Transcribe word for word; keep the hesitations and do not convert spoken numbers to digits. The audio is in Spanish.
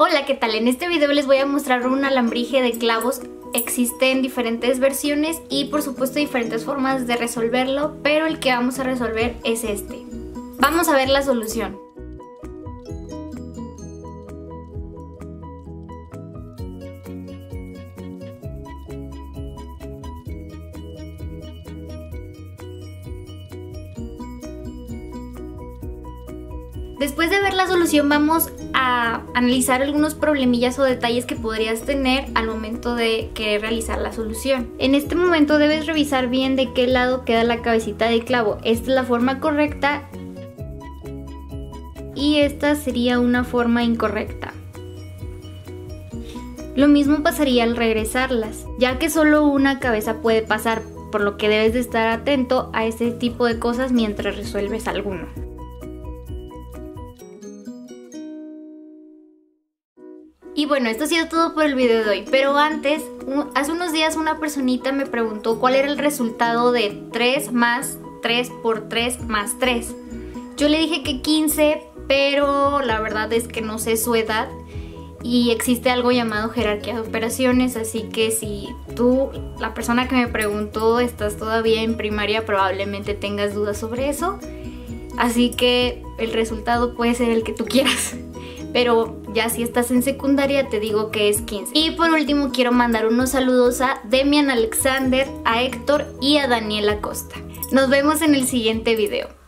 Hola, ¿qué tal? En este video les voy a mostrar un alambrije de clavos. Existen diferentes versiones y por supuesto diferentes formas de resolverlo, pero el que vamos a resolver es este. Vamos a ver la solución. Después de ver la solución vamos a analizar algunos problemillas o detalles que podrías tener al momento de querer realizar la solución. En este momento debes revisar bien de qué lado queda la cabecita de clavo. Esta es la forma correcta y esta sería una forma incorrecta. Lo mismo pasaría al regresarlas, ya que solo una cabeza puede pasar, por lo que debes de estar atento a este tipo de cosas mientras resuelves alguno. Y bueno, esto ha sido todo por el video de hoy, pero antes, hace unos días una personita me preguntó cuál era el resultado de tres más tres por tres más tres. Yo le dije que quince, pero la verdad es que no sé su edad y existe algo llamado jerarquía de operaciones, así que si tú, la persona que me preguntó, estás todavía en primaria, probablemente tengas dudas sobre eso, así que el resultado puede ser el que tú quieras. Pero ya si estás en secundaria te digo que es quince. Y por último quiero mandar unos saludos a Demian Alexander, a Héctor y a Daniela Costa. Nos vemos en el siguiente video.